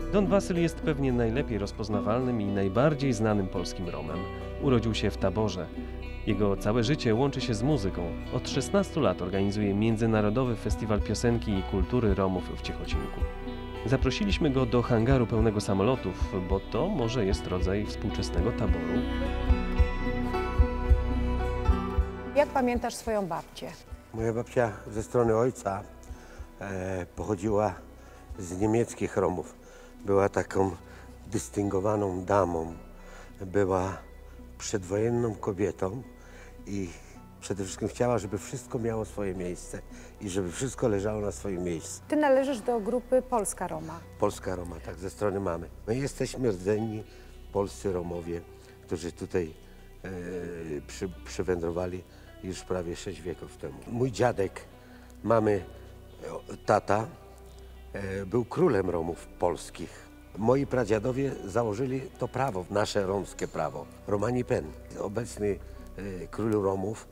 Don Wasyl jest pewnie najlepiej rozpoznawalnym i najbardziej znanym polskim Romem. Urodził się w Taborze. Jego całe życie łączy się z muzyką. Od 16 lat organizuje Międzynarodowy Festiwal Piosenki i Kultury Romów w Ciechocinku. Zaprosiliśmy go do hangaru pełnego samolotów, bo to może jest rodzaj współczesnego taboru. Jak pamiętasz swoją babcię? Moja babcia ze strony ojca pochodziła z niemieckich Romów. Była taką dystyngowaną damą. Była przedwojenną kobietą i przede wszystkim chciała, żeby wszystko miało swoje miejsce i żeby wszystko leżało na swoim miejscu. Ty należysz do grupy Polska Roma. Polska Roma, tak, ze strony mamy. My jesteśmy rdzenni polscy Romowie, którzy tutaj przywędrowali już prawie 6 wieków temu. Mój dziadek, mamy tata, był królem Romów polskich. Moi pradziadowie założyli to prawo, nasze romskie prawo, Romani Pen. Obecny król Romów,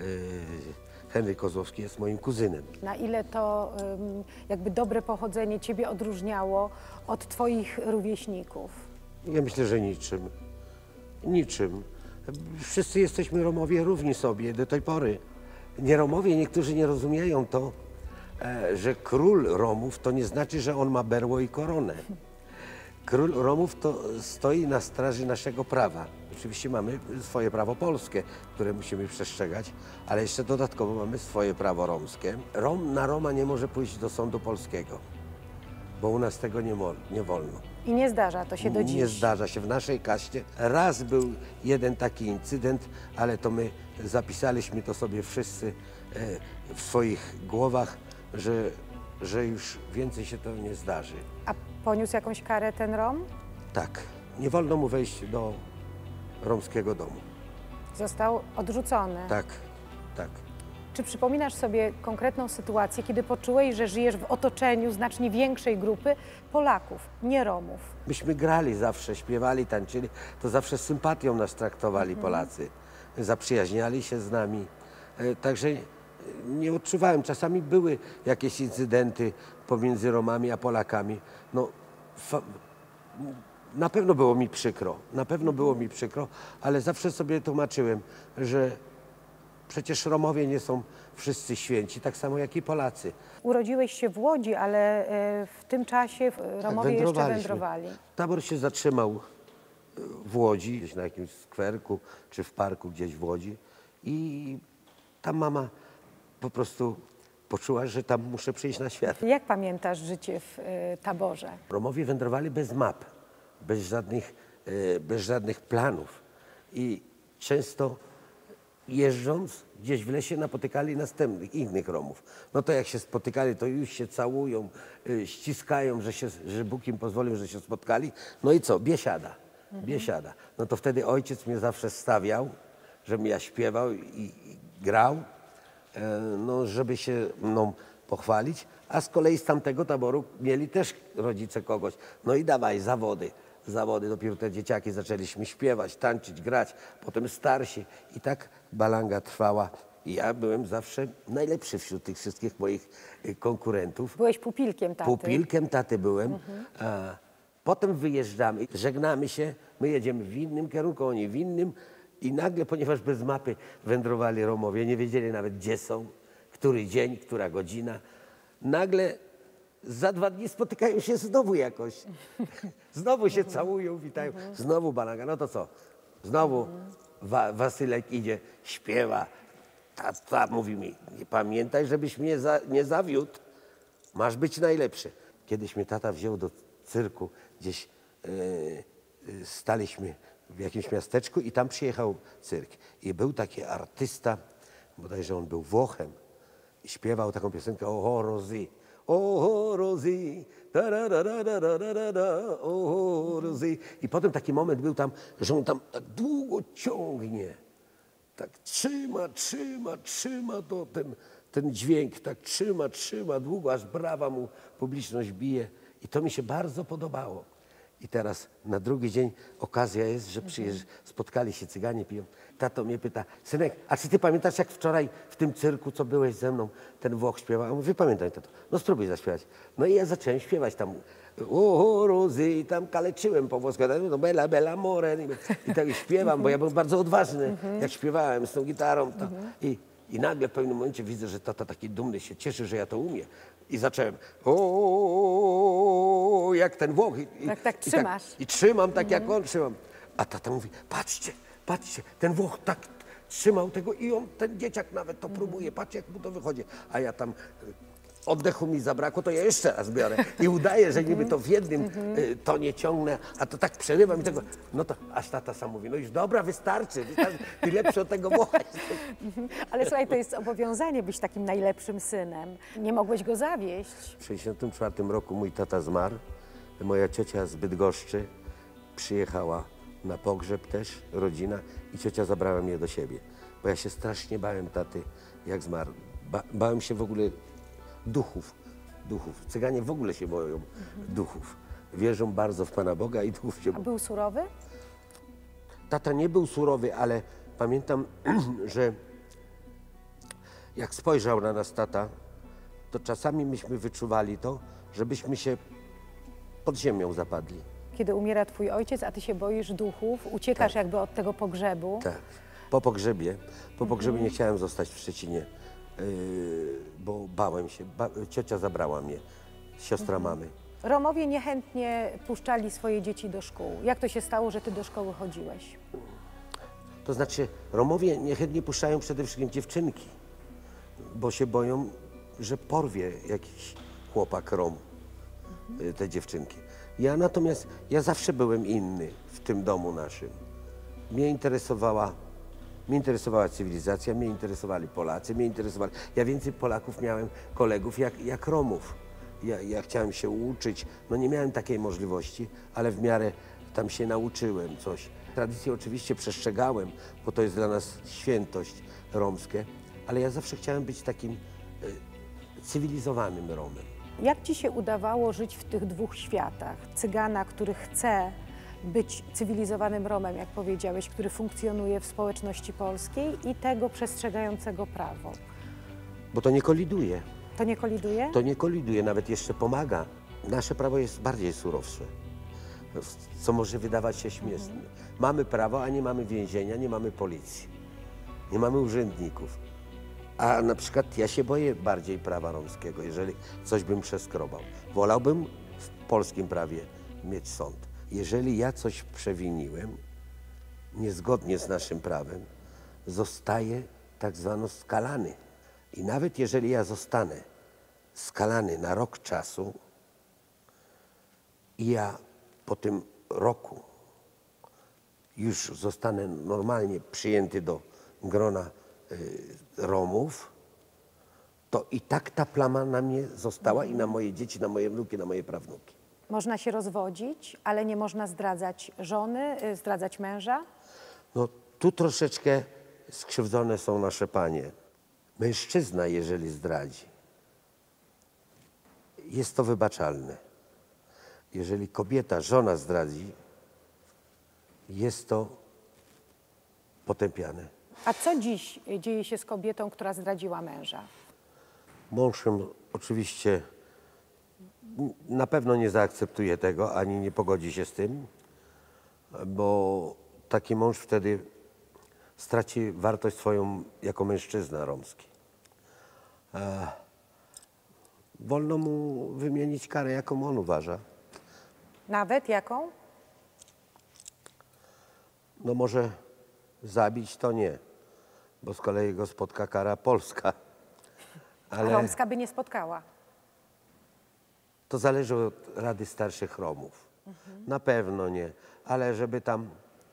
Henryk Kozłowski, jest moim kuzynem. Na ile to jakby dobre pochodzenie ciebie odróżniało od twoich rówieśników? Ja myślę, że niczym. Niczym. Wszyscy jesteśmy Romowie równi sobie do tej pory. Nie Romowie, niektórzy nie rozumieją to, że król Romów to nie znaczy, że on ma berło i koronę. Król Romów to stoi na straży naszego prawa. Oczywiście mamy swoje prawo polskie, które musimy przestrzegać, ale jeszcze dodatkowo mamy swoje prawo romskie. Rom na Roma nie może pójść do sądu polskiego, bo u nas tego nie wolno. I nie zdarza to się do dziś. Nie zdarza się w naszej kaście. Raz był jeden taki incydent, ale to my zapisaliśmy to sobie wszyscy w swoich głowach, że już więcej się to nie zdarzy. A poniósł jakąś karę ten Rom? Tak, nie wolno mu wejść do romskiego domu. Został odrzucony. Tak, tak. Czy przypominasz sobie konkretną sytuację, kiedy poczułeś, że żyjesz w otoczeniu znacznie większej grupy Polaków, nie Romów? Myśmy grali zawsze, śpiewali, tańczyli, to zawsze z sympatią nas traktowali Polacy. Zaprzyjaźniali się z nami. Także nie odczuwałem. Czasami były jakieś incydenty pomiędzy Romami a Polakami. No, na pewno było mi przykro, ale zawsze sobie tłumaczyłem, że przecież Romowie nie są wszyscy święci, tak samo jak i Polacy. Urodziłeś się w Łodzi, ale w tym czasie Romowie jeszcze wędrowali. Tabor się zatrzymał w Łodzi, gdzieś na jakimś skwerku czy w parku gdzieś w Łodzi i tam mama po prostu poczuła, że tam muszę przyjść na świat. Jak pamiętasz życie w Taborze? Romowie wędrowali bez map, bez żadnych planów i często jeżdżąc gdzieś w lesie napotykali innych Romów. No to jak się spotykali, to już się całują, ściskają, że Bóg im pozwolił, że się spotkali. No i co? Biesiada. Biesiada. No to wtedy ojciec mnie zawsze stawiał, żebym ja śpiewał i grał, no żeby się mną pochwalić. A z kolei z tamtego taboru mieli też rodzice kogoś. No i dawaj, zawody. Dopiero te dzieciaki zaczęliśmy śpiewać, tańczyć, grać, potem starsi. I tak balanga trwała. I ja byłem zawsze najlepszy wśród tych wszystkich moich konkurentów. Byłeś pupilkiem taty. Pupilkiem taty byłem. Potem wyjeżdżamy, żegnamy się, my jedziemy w innym kierunku, oni w innym. I nagle, ponieważ bez mapy wędrowali Romowie, nie wiedzieli nawet gdzie są, który dzień, która godzina, nagle za 2 dni spotykają się znowu jakoś. Znowu się całują, witają. Znowu balanga. No to co? Znowu Wasylek idzie, śpiewa. Tata mówi mi, nie pamiętaj, żebyś mnie nie zawiódł. Masz być najlepszy. Kiedyś mnie tata wziął do cyrku. Gdzieś staliśmy w jakimś miasteczku i tam przyjechał cyrk. I był taki artysta, bodajże on był Włochem, i śpiewał taką piosenkę O Rosie. O Rosie, o Rosie. I potem taki moment był tam, że on tam tak długo ciągnie. Tak trzyma to ten dźwięk, tak trzyma długo, aż brawa mu publiczność bije. I to mi się bardzo podobało. I teraz na drugi dzień okazja jest, że spotkali się cyganie, piją. Tato mnie pyta, synek, a czy ty pamiętasz, jak wczoraj w tym cyrku, co byłeś ze mną, ten Włoch śpiewał? Ja mówię, pamiętam, tato. No spróbuj zaśpiewać. No i ja zacząłem śpiewać tam o Rozy i tam kaleczyłem po włosku, no bella, bella more. I tak śpiewam, bo ja byłem bardzo odważny, jak śpiewałem z tą gitarą. To. I nagle w pewnym momencie widzę, że tata taki dumny się cieszy, że ja to umiem. I zacząłem, o, jak ten Włoch. Tak trzymasz. I trzymam tak, jak on trzymam. A tata mówi, patrzcie, patrzcie, ten Włoch tak trzymał tego i on, ten dzieciak nawet to próbuje, patrzcie, jak mu to wychodzi. A ja tam, oddechu mi zabrakło, to ja jeszcze raz biorę i udaję, że niby to w jednym tonie ciągnę, a to tak przerywam i tego, no to aż tata sam mówi, no już dobra, wystarczy, ty lepszy od tego Włocha jesteś. Ale słuchaj, to jest zobowiązanie być takim najlepszym synem. Nie mogłeś go zawieść. W 1964 roku mój tata zmarł, moja ciocia z Bydgoszczy przyjechała na pogrzeb też, rodzina, i ciocia zabrała mnie do siebie, bo ja się strasznie bałem taty, jak zmarł. Bałem się w ogóle duchów. Cyganie w ogóle się boją duchów. Wierzą bardzo w Pana Boga i duchów się A boją. był surowy? Tata nie był surowy, ale pamiętam, że jak spojrzał na nas tata, to czasami myśmy wyczuwali to, żebyśmy się pod ziemią zapadli. Kiedy umiera twój ojciec, a ty się boisz duchów, uciekasz jakby od tego pogrzebu. Tak. Po pogrzebie nie chciałem zostać w Szczecinie, bo bałem się. Ciocia zabrała mnie, siostra mamy. Romowie niechętnie puszczali swoje dzieci do szkół. Jak to się stało, że ty do szkoły chodziłeś? To znaczy, Romowie niechętnie puszczają przede wszystkim dziewczynki, bo się boją, że porwie jakiś chłopak Rom te dziewczynki. Natomiast ja zawsze byłem inny w tym domu naszym. Mnie interesowała cywilizacja, mnie interesowali Polacy, ja więcej Polaków miałem kolegów jak Romów. Ja chciałem się uczyć, no nie miałem takiej możliwości, ale w miarę tam się nauczyłem coś. Tradycję oczywiście przestrzegałem, bo to jest dla nas świętość romskie, ale ja zawsze chciałem być takim cywilizowanym Romem. Jak ci się udawało żyć w tych dwóch światach? Cygana, który chce być cywilizowanym Romem, jak powiedziałeś, który funkcjonuje w społeczności polskiej, i tego przestrzegającego prawo. Bo to nie koliduje. To nie koliduje? To nie koliduje, nawet jeszcze pomaga. Nasze prawo jest bardziej surowsze, co może wydawać się śmieszne. Mamy prawo, a nie mamy więzienia, nie mamy policji, nie mamy urzędników. A na przykład ja się boję bardziej prawa romskiego, jeżeli coś bym przeskrobał. Wolałbym w polskim prawie mieć sąd. Jeżeli ja coś przewiniłem, niezgodnie z naszym prawem, zostaję tak zwano skalany. I nawet jeżeli ja zostanę skalany na rok czasu i ja po tym roku już zostanę normalnie przyjęty do grona Romów, to i tak ta plama na mnie została i na moje dzieci, na moje wnuki, na moje prawnuki. Można się rozwodzić, ale nie można zdradzać żony, zdradzać męża? No tu troszeczkę skrzywdzone są nasze panie. Mężczyzna, jeżeli zdradzi, jest to wybaczalne. Jeżeli kobieta, żona zdradzi, jest to potępiane. A co dziś dzieje się z kobietą, która zdradziła męża? Mąż oczywiście na pewno nie zaakceptuje tego, ani nie pogodzi się z tym, bo taki mąż wtedy straci wartość swoją jako mężczyzna romski. Wolno mu wymienić karę, jaką on uważa. Nawet jaką? No może zabić to nie, bo z kolei go spotka kara polska. A romska by nie spotkała. To zależy od Rady Starszych Romów. Na pewno nie, ale żeby tam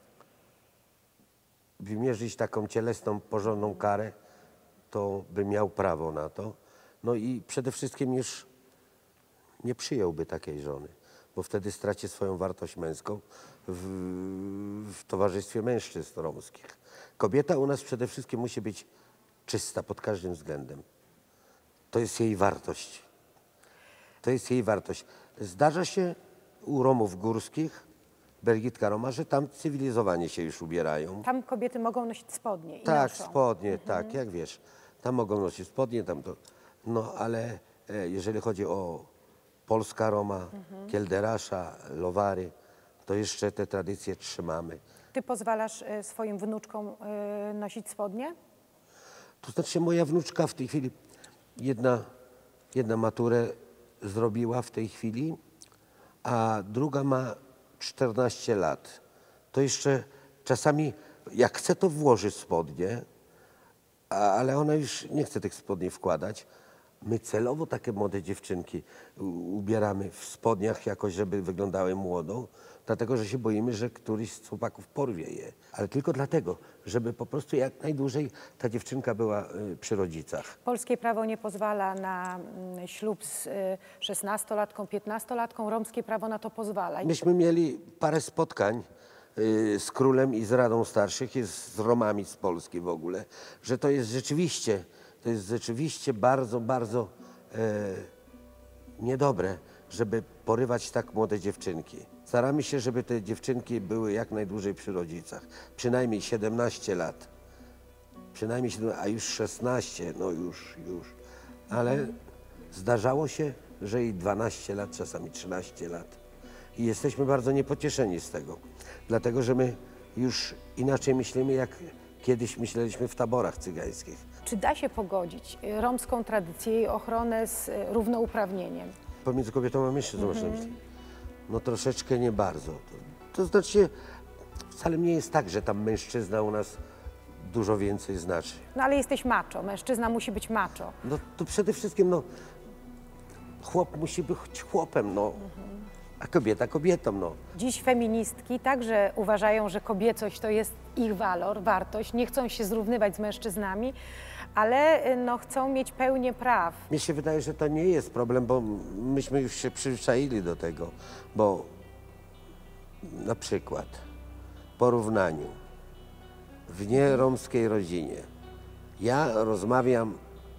wymierzyć taką cielesną, porządną karę, to by miał prawo na to. No i przede wszystkim już nie przyjąłby takiej żony, bo wtedy straci swoją wartość męską w towarzystwie mężczyzn romskich. Kobieta u nas przede wszystkim musi być czysta pod każdym względem. To jest jej wartość. To jest jej wartość. Zdarza się u Romów górskich, Bergitka Roma, że tam cywilizowanie się już ubierają. Tam kobiety mogą nosić spodnie i Tak, noszą. spodnie, tak, jak wiesz. Tam mogą nosić spodnie, tam to. No ale jeżeli chodzi o polska Roma, Kielderasza, Lowary, to jeszcze te tradycje trzymamy. Ty pozwalasz swoim wnuczkom nosić spodnie? To znaczy moja wnuczka w tej chwili, jedna maturę zrobiła w tej chwili, a druga ma 14 lat. To jeszcze czasami, jak chce, to włoży spodnie, ale ona już nie chce tych spodni wkładać. My celowo takie młode dziewczynki ubieramy w spodniach jakoś, żeby wyglądały młodo, dlatego że się boimy, że któryś z chłopaków porwie je. Ale tylko dlatego, żeby po prostu jak najdłużej ta dziewczynka była przy rodzicach. Polskie prawo nie pozwala na ślub z 16-latką, 15-latką. Romskie prawo na to pozwala. Myśmy mieli parę spotkań z królem i z Radą Starszych i z Romami z Polski w ogóle, że to jest rzeczywiście bardzo, bardzo niedobre, żeby porywać tak młode dziewczynki. Staramy się, żeby te dziewczynki były jak najdłużej przy rodzicach. Przynajmniej 17 lat. Przynajmniej 17, a już 16, no już. Ale zdarzało się, że i 12 lat, czasami 13 lat. I jesteśmy bardzo niepocieszeni z tego. Dlatego, że my już inaczej myślimy, jak kiedyś myśleliśmy w taborach cygańskich. Czy da się pogodzić romską tradycję i ochronę z równouprawnieniem? Pomiędzy kobietą a mężczyzną, masz na myśli? No troszeczkę nie bardzo. To znaczy, wcale nie jest tak, że tam mężczyzna u nas dużo więcej znaczy. No ale jesteś macho, mężczyzna musi być macho. No to przede wszystkim, no, chłop musi być chłopem, no, a kobieta kobietą, no. Dziś feministki także uważają, że kobiecość to jest ich walor, wartość. Nie chcą się zrównywać z mężczyznami, ale no, chcą mieć pełnię praw. Mnie się wydaje, że to nie jest problem, bo myśmy już się przyzwyczaili do tego, bo na przykład w porównaniu w nieromskiej rodzinie ja rozmawiam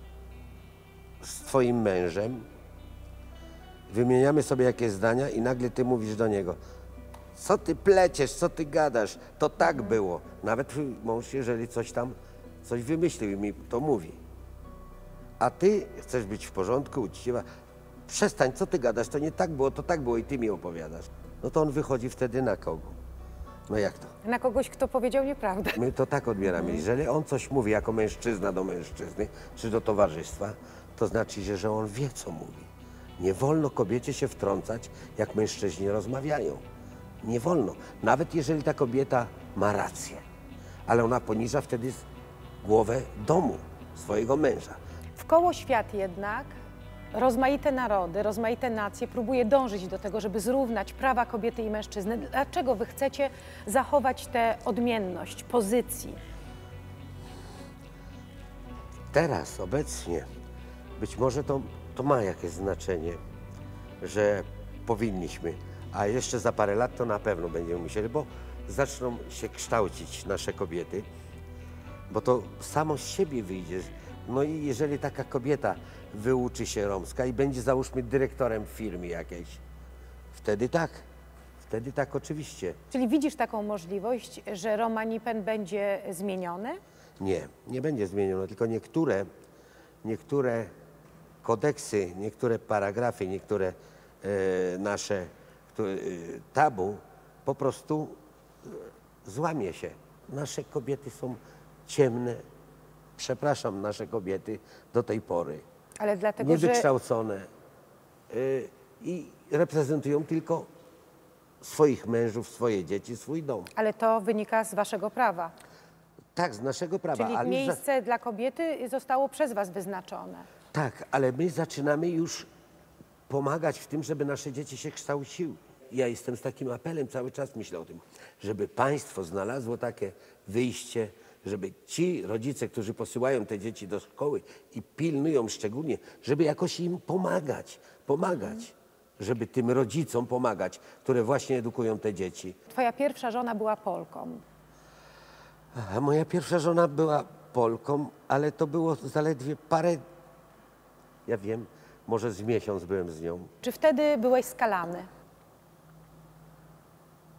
z twoim mężem, wymieniamy sobie jakieś zdania i nagle ty mówisz do niego: co ty pleciesz, co ty gadasz, to tak było. Nawet twój mąż, jeżeli coś wymyślił i mi to mówi. A ty chcesz być w porządku, uczciwa. Przestań, co ty gadasz, to nie tak było, to tak było i ty mi opowiadasz. No to on wychodzi wtedy na kogo? No jak to? Na kogoś, kto powiedział nieprawdę. My to tak odbieramy. Jeżeli on coś mówi jako mężczyzna do mężczyzny, czy do towarzystwa, to znaczy, że on wie, co mówi. Nie wolno kobiecie się wtrącać, jak mężczyźni rozmawiają. Nie wolno. Nawet jeżeli ta kobieta ma rację. Ale ona poniża wtedy głowę domu, swojego męża. W koło świat jednak rozmaite narody, rozmaite nacje próbuje dążyć do tego, żeby zrównać prawa kobiety i mężczyzny. Dlaczego wy chcecie zachować tę odmienność pozycji? Teraz, obecnie, być może to ma jakieś znaczenie, że powinniśmy, a jeszcze za parę lat to na pewno będziemy musieli, bo zaczną się kształcić nasze kobiety, bo to samo z siebie wyjdzie. No i jeżeli taka kobieta wyuczy się romska i będzie, załóżmy, dyrektorem w firmie jakiejś, wtedy tak oczywiście. Czyli widzisz taką możliwość, że Romanipen będzie zmieniony? Nie będzie zmienione, tylko niektóre kodeksy, niektóre paragrafy, niektóre nasze tabu po prostu złamie się. Nasze kobiety są ciemne, przepraszam, nasze kobiety do tej pory, Ale dlatego, że niewykształcone i reprezentują tylko swoich mężów, swoje dzieci, swój dom. ale to wynika z waszego prawa. Tak, z naszego prawa. Czyli ale miejsce dla kobiety zostało przez was wyznaczone. Tak, ale my zaczynamy już pomagać w tym, żeby nasze dzieci się kształciły. Ja jestem z takim apelem, cały czas myślę o tym, żeby państwo znalazło takie wyjście, żeby ci rodzice, którzy posyłają te dzieci do szkoły i pilnują szczególnie, żeby jakoś im pomagać, żeby tym rodzicom pomagać, które właśnie edukują te dzieci. Twoja pierwsza żona była Polką. A moja pierwsza żona była Polką, ale to było zaledwie ja wiem, może z miesiąc byłem z nią. Czy wtedy byłeś skalany?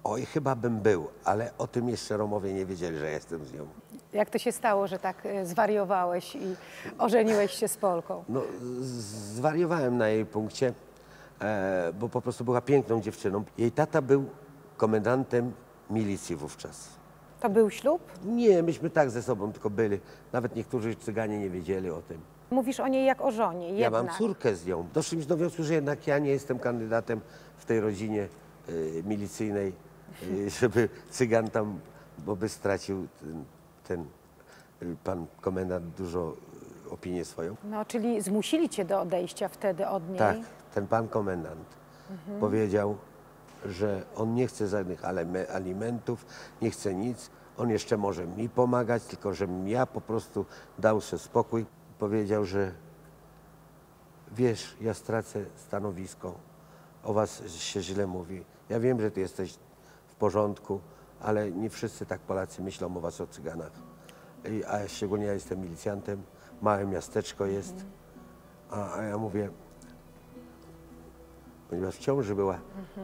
Oj, chyba bym był, ale o tym jeszcze Romowie nie wiedzieli, że jestem z nią. Jak to się stało, że tak zwariowałeś i ożeniłeś się z Polką? No, zwariowałem na jej punkcie, bo po prostu była piękną dziewczyną. Jej tata był komendantem milicji wówczas. To był ślub? Nie, myśmy tak ze sobą tylko byli. Nawet niektórzy Cyganie nie wiedzieli o tym. Mówisz o niej jak o żonie, Ja jednak. mam córkę z nią. Doszliśmy do wniosku, że jednak ja nie jestem kandydatem w tej rodzinie milicyjnej, żeby Cygan tam, bo by stracił ten pan komendant dużo opinię swoją. No, czyli zmusili cię do odejścia wtedy od niej? Tak, ten pan komendant powiedział, że on nie chce żadnych alimentów, nie chce nic. On jeszcze może mi pomagać, tylko żebym ja po prostu dał sobie spokój. Powiedział, że wiesz, ja stracę stanowisko, o was się źle mówi. Ja wiem, że ty jesteś w porządku, ale nie wszyscy tak Polacy myślą o was, o Cyganach. A szczególnie ja jestem milicjantem, małe miasteczko jest. A ja mówię, ponieważ w ciąży była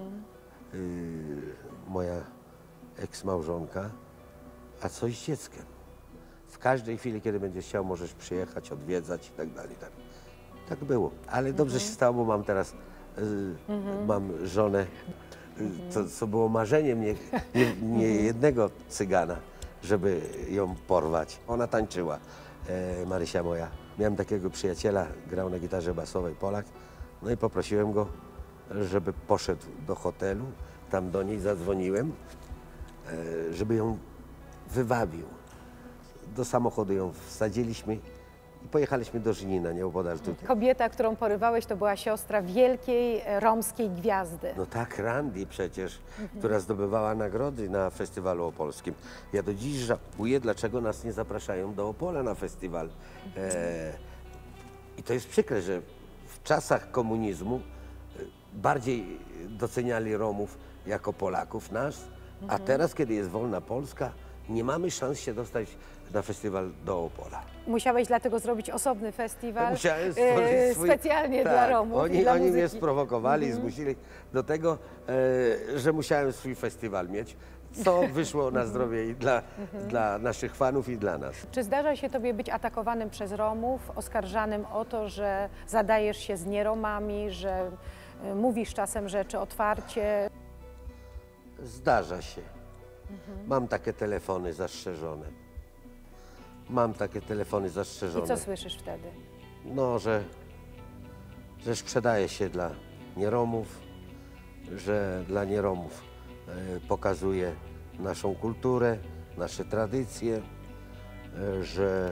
moja eks-małżonka, a coś z dzieckiem. W każdej chwili, kiedy będziesz chciał, możesz przyjechać, odwiedzać i tak dalej. Tak było. Ale dobrze się stało, bo mam teraz mam żonę, co było marzeniem nie jednego Cygana, żeby ją porwać. Ona tańczyła, Marysia moja. Miałem takiego przyjaciela, grał na gitarze basowej, Polak. No i poprosiłem go, żeby poszedł do hotelu. Tam do niej zadzwoniłem, żeby ją wywabił. Do samochodu ją wsadziliśmy i pojechaliśmy do Żnina, nieopodal tutaj. Kobieta, którą porywałeś, to była siostra wielkiej romskiej gwiazdy. No tak, Randy przecież, która zdobywała nagrody na festiwalu opolskim. Ja do dziś żałuję, dlaczego nas nie zapraszają do Opola na festiwal. I to jest przykre, że w czasach komunizmu bardziej doceniali Romów jako Polaków nas, a teraz, kiedy jest wolna Polska, nie mamy szans się dostać na festiwal do Opola. Musiałeś dlatego zrobić osobny festiwal Musiałem stworzyć swój... specjalnie dla Romów. Oni, i dla oni mnie muzyki. sprowokowali, zmusili do tego, że musiałem swój festiwal mieć, co wyszło na zdrowie i dla naszych fanów i dla nas. Czy zdarza się tobie być atakowanym przez Romów, oskarżanym o to, że zadajesz się z nieromami, że mówisz czasem rzeczy otwarcie? Zdarza się. Mam takie telefony zastrzeżone. Mam takie telefony zastrzeżone. I co słyszysz wtedy? No, że sprzedaje się dla nieromów, że dla nieromów pokazuje naszą kulturę, nasze tradycje, że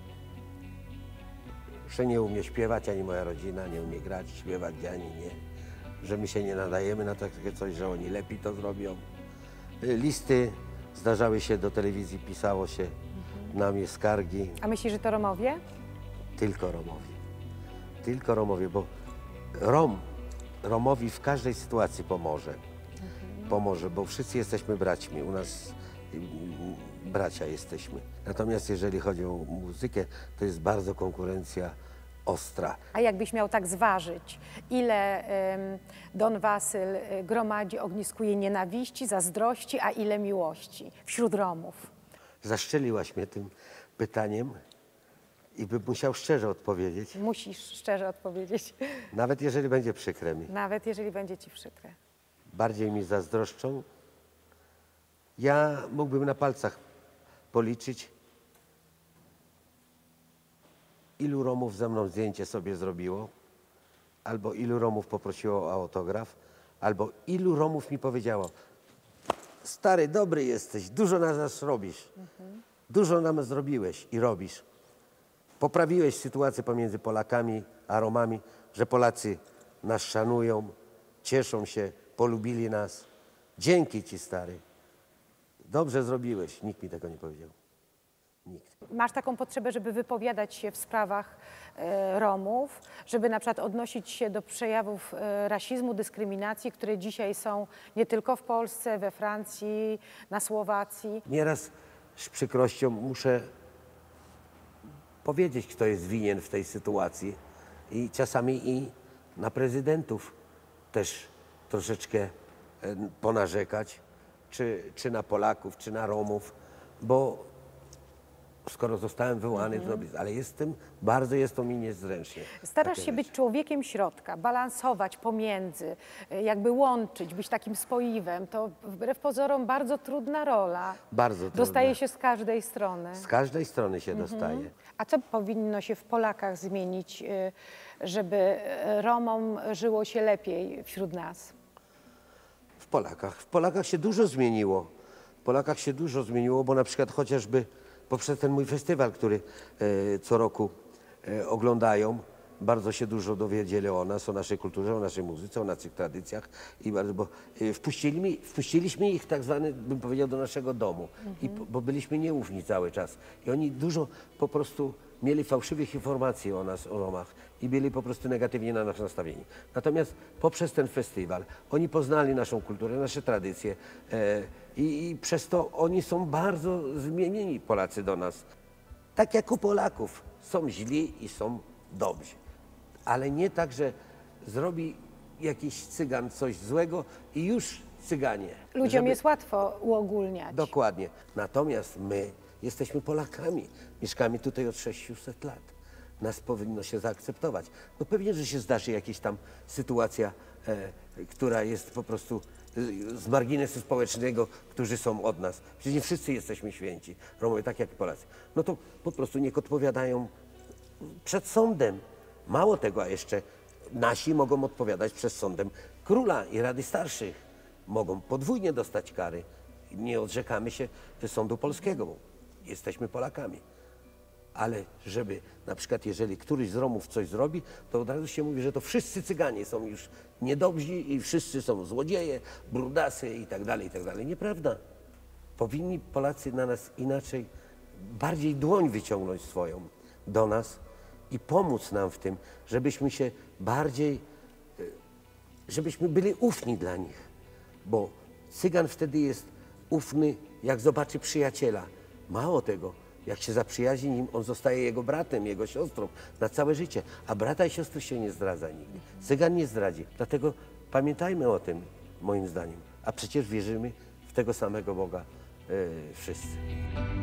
nie umie śpiewać, ani moja rodzina nie umie grać, śpiewać, ani nie. Że my się nie nadajemy na takie coś, że oni lepiej to zrobią. Listy zdarzały się, do telewizji pisało się na mnie skargi. A myślisz, że to Romowie? Tylko Romowie. Tylko Romowie, bo Romowi w każdej sytuacji pomoże. Pomoże, bo wszyscy jesteśmy braćmi. U nas bracia jesteśmy. Natomiast jeżeli chodzi o muzykę, to jest bardzo konkurencja ostra. A jakbyś miał tak zważyć, ile Don Wasyl gromadzi, ogniskuje nienawiści, zazdrości, a ile miłości wśród Romów? Zaszczeliłaś mnie tym pytaniem i bym musiał szczerze odpowiedzieć, Musisz szczerze odpowiedzieć, nawet jeżeli będzie przykre mi. nawet jeżeli będzie ci przykre. Bardziej mi zazdroszczą. Ja mógłbym na palcach policzyć, ilu Romów ze mną zdjęcie sobie zrobiło, albo ilu Romów poprosiło o autograf, albo ilu Romów mi powiedziało: stary, dobry jesteś, dużo na nas robisz, dużo nam zrobiłeś i robisz. Poprawiłeś sytuację pomiędzy Polakami a Romami, że Polacy nas szanują, cieszą się, polubili nas. Dzięki ci, stary. Dobrze zrobiłeś. Nikt mi tego nie powiedział. Nikt. Masz taką potrzebę, żeby wypowiadać się w sprawach Romów, żeby na przykład odnosić się do przejawów rasizmu, dyskryminacji, które dzisiaj są nie tylko w Polsce, we Francji, na Słowacji. Nieraz z przykrością muszę powiedzieć, kto jest winien w tej sytuacji, i czasami i na prezydentów też troszeczkę ponarzekać, czy na Polaków, czy na Romów, bo skoro zostałem wywołany, ale bardzo jest to mi niezręcznie. Starasz takie się być rzeczy. człowiekiem środka, balansować pomiędzy, jakby łączyć, być takim spoiwem. To wbrew pozorom bardzo trudna rola. Bardzo trudne. Dostaje się z każdej strony. Z każdej strony się dostaje. A co powinno się w Polakach zmienić, żeby Romom żyło się lepiej wśród nas? W Polakach się dużo zmieniło. W Polakach się dużo zmieniło, bo na przykład chociażby poprzez ten mój festiwal, który co roku oglądają, bardzo się dużo dowiedzieli o nas, o naszej kulturze, o naszej muzyce, o naszych tradycjach. I bardzo, bo wpuściliśmy ich tak zwany, bym powiedział, do naszego domu, bo byliśmy nieufni cały czas. I oni dużo po prostu mieli fałszywych informacji o nas, o Romach i byli po prostu negatywnie na nas nastawieni. Natomiast poprzez ten festiwal oni poznali naszą kulturę, nasze tradycje i przez to oni są bardzo zmienieni, Polacy, do nas. Tak jak u Polaków. Są źli i są dobrzy. Ale nie tak, że zrobi jakiś Cygan coś złego i już Cyganie. Ludziom jest łatwo uogólniać. Dokładnie. Natomiast my jesteśmy Polakami. Mieszkamy tutaj od 600 lat. Nas powinno się zaakceptować. No pewnie, że się zdarzy jakaś tam sytuacja, która jest po prostu z marginesu społecznego, którzy są od nas. Przecież nie wszyscy jesteśmy święci. Romowie tak jak i Polacy. No to po prostu niech odpowiadają przed sądem. Mało tego, a jeszcze nasi mogą odpowiadać przed sądem króla i Rady Starszych. Mogą podwójnie dostać kary. Nie odrzekamy się sądu polskiego, bo jesteśmy Polakami. Ale żeby na przykład, jeżeli któryś z Romów coś zrobi, to od razu się mówi, że to wszyscy Cyganie są już niedobrzy i wszyscy są złodzieje, brudasy i tak dalej, i tak dalej. Nieprawda. Powinni Polacy na nas inaczej, bardziej dłoń wyciągnąć swoją do nas i pomóc nam w tym, żebyśmy się bardziej, żebyśmy byli ufni dla nich. Bo Cygan wtedy jest ufny, jak zobaczy przyjaciela. Mało tego, jak się zaprzyjaźni nim, on zostaje jego bratem, jego siostrą na całe życie. A brata i siostry się nie zdradza nigdy. Cygan nie zdradzi. Dlatego pamiętajmy o tym, moim zdaniem. A przecież wierzymy w tego samego Boga wszyscy.